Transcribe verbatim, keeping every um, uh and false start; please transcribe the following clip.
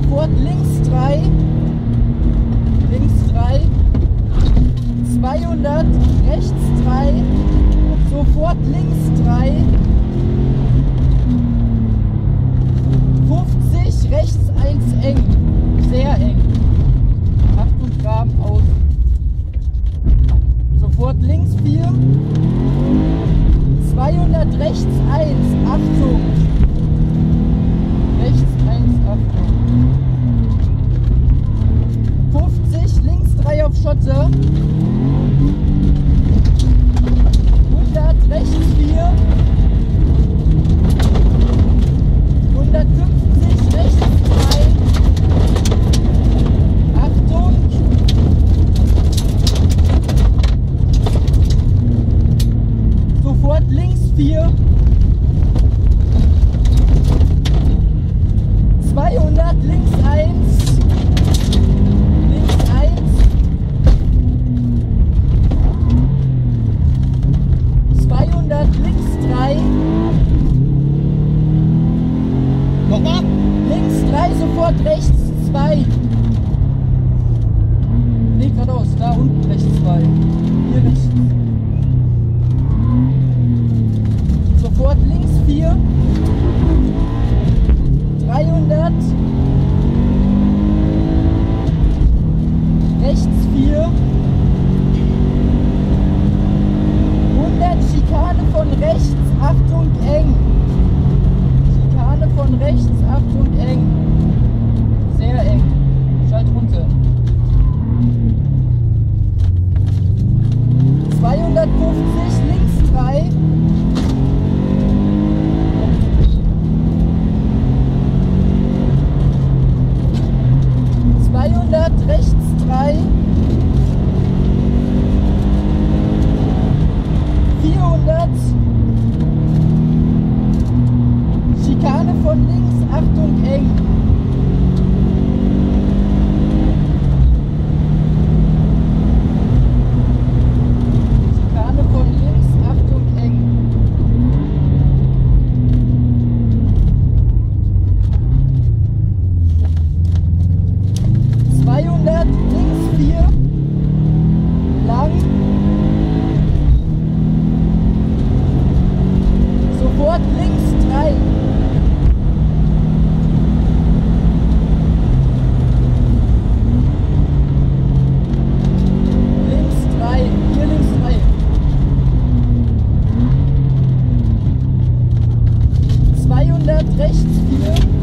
sofort links drei, links drei, zweihundert, rechts drei, sofort links drei, fünfzig, rechts eins eng, sehr eng, Achtung, Graben aus, sofort links vier, zweihundert, rechts eins, Achtung, rechts eins, Achtung, fünfzig, links drei auf Schotte, hundert, rechts vier, hundertfünfzig, rechts drei, Achtung, sofort links vier, zweihundert, links eins, links eins, zweihundert, links drei, Nochmal? links drei, sofort rechts zwei, nee, geradeaus, da unten rechts zwei, hier rechts, sofort links vier, dreihundert, rechts vier, hundert, Schikane von rechts, Achtung eng, Schikane von rechts, Achtung eng, sehr eng, schalt runter, zweihundertfünfzig, links drei, zweihundert, rechts drei, vierhundert, Schikane von links, Achtung eng, Schikane von links, Achtung eng, zweihundert, links vier, lang, sofort links drei, links drei, hier links drei, zweihundert, rechts vier,